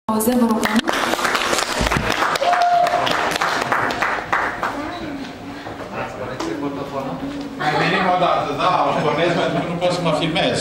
Vă rugăm. Mai venim o dată, da, o pornesc pentru că nu pot să mă filmez.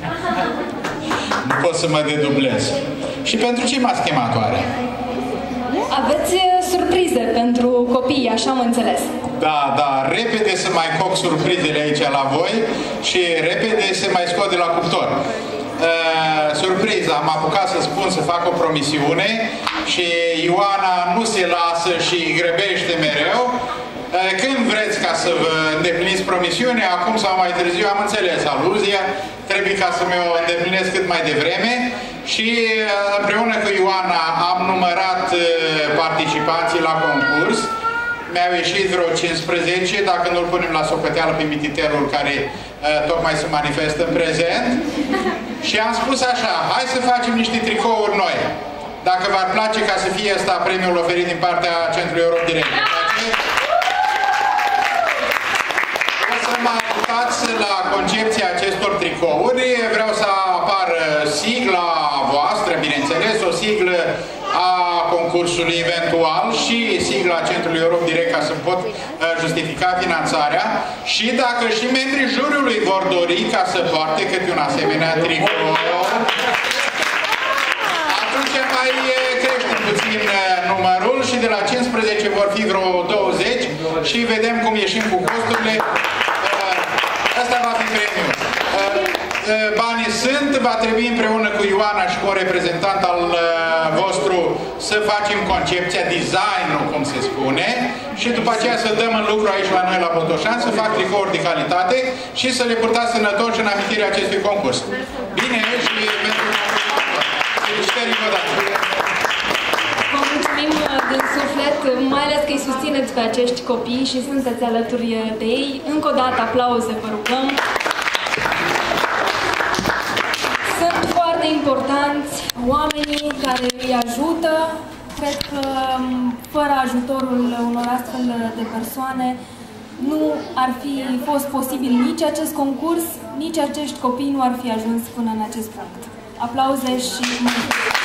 Nu pot să mă dedublez. Și pentru ce m-ați chemat oare? Aveți surprize pentru copii, așa am înțeles. Da, da, repede să mai coc surprizele aici la voi și repede să mai scot de la cuptor. Surpriza, am apucat să spun să fac o promisiune și Ioana nu se lasă și grăbește mereu. Când vreți ca să vă îndepliniți promisiunea, acum sau mai târziu, am înțeles aluzia, trebuie ca să mi-o îndeplinesc cât mai devreme și împreună cu Ioana am numărat participanții la concurs. Mi-au ieșit vreo 15, dacă nu-l punem la socoteală pe mititelul care tocmai se manifestă în prezent. Și am spus așa, hai să facem niște tricouri noi. Dacă v-ar place ca să fie ăsta premiul oferit din partea Centrului Europe Direct. O să mă ajutați la concepția acestor tricouri. Vreau să apară sigla voastră, bineînțeles, o siglă a concursului eventual și sigla Centrului Europe Direct ca să pot justifica finanțarea și dacă și membrii juriului vor dori ca să poarte câte un asemenea tricou, atunci mai creștem puțin numărul și de la 15 vor fi vreo 20 și vedem cum ieșim cu costurile. Asta va fi premiul. Banii sunt, va trebui împreună cu Ioana și cu un reprezentant al vostru să facem concepția, design-ul, cum se spune, și după aceea să dăm în lucru aici la noi la Botoșan, să fac tricouri de calitate și să le purtați sănătoși în amintirea acestui concurs. Bine, și pentru felicitări încă o dată. Vă mulțumim din suflet, mai ales că îi susțineți pe acești copii și sunteți alături de ei. Încă o dată aplauze, vă rugăm. Sunt foarte importanți oamenii care îi ajută. Cred că fără ajutorul unor astfel de persoane nu ar fi fost posibil nici acest concurs, nici acești copii nu ar fi ajuns până în acest punct. Aplauze și mulțumesc!